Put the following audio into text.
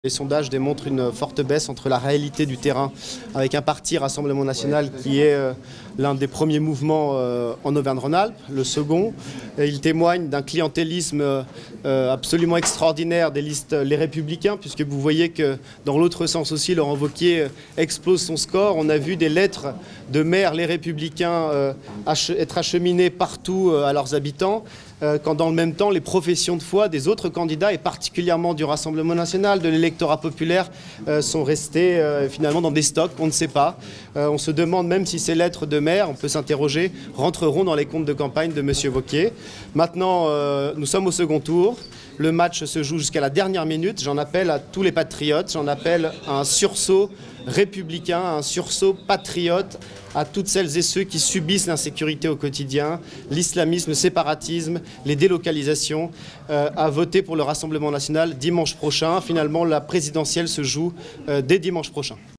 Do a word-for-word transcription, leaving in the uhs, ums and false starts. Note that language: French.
Les sondages démontrent une forte baisse entre la réalité du terrain avec un parti Rassemblement National qui est euh, l'un des premiers mouvements euh, en Auvergne-Rhône-Alpes, le second. Et il témoigne d'un clientélisme euh, absolument extraordinaire des listes Les Républicains, puisque vous voyez que dans l'autre sens aussi, Laurent Wauquiez explose son score. On a vu des lettres de maires Les Républicains euh, ach être acheminées partout euh, à leurs habitants, euh, quand dans le même temps, les professions de foi des autres candidats, et particulièrement du Rassemblement National, de l'électorat populaire, euh, sont restés euh, finalement dans des stocks, on ne sait pas. Euh, on se demande même si ces lettres de maire, on peut s'interroger, rentreront dans les comptes de campagne de M. Wauquiez. Maintenant, euh, nous sommes au second tour. Le match se joue jusqu'à la dernière minute. J'en appelle à tous les patriotes, j'en appelle à un sursaut républicain, à un sursaut patriote, à toutes celles et ceux qui subissent l'insécurité au quotidien, l'islamisme, le séparatisme, les délocalisations, euh, à voter pour le Rassemblement National dimanche prochain. Finalement, la présidentielle se joue euh, dès dimanche prochain.